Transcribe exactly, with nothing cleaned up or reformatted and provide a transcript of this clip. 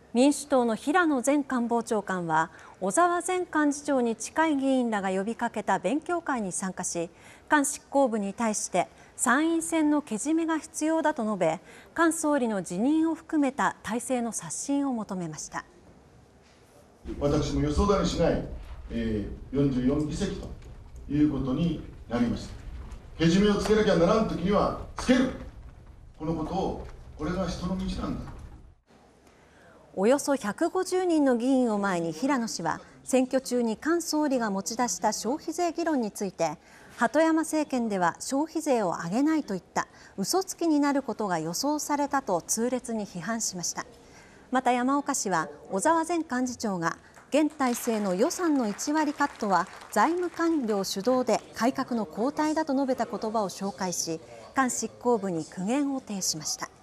民主党の平野前官房長官は、小沢前幹事長に近い議員らが呼びかけた勉強会に参加し、菅執行部に対して参院選のけじめが必要だと述べ、菅総理の辞任を含めた体制の刷新を求めました。 私も予想だにしない、えー、よんじゅうよんぎせきということになりました。けじめをつけなきゃならんときにはつける、このことを、これが人の道なんだ。 およそひゃくごじゅうにんの議員を前に平野氏は、選挙中に菅総理が持ち出した消費税議論について、鳩山政権では消費税を上げないといった嘘つきになることが予想されたと痛烈に批判しました。また山岡氏は、小沢前幹事長が現体制の予算のいちわりカットは財務官僚主導で改革の後退だと述べた言葉を紹介し、菅執行部に苦言を呈しました。